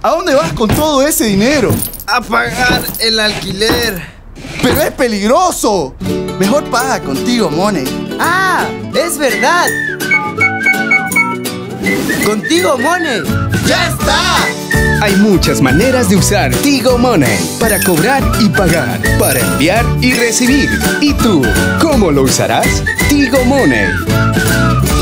¿A dónde vas con todo ese dinero? A pagar el alquiler. ¡Pero es peligroso! Mejor paga con Tigo Money. ¡Ah! ¡Es verdad! ¡Contigo Money! ¡Ya está! Hay muchas maneras de usar Tigo Money para cobrar y pagar, para enviar y recibir. ¿Y tú, cómo lo usarás? Tigo Money.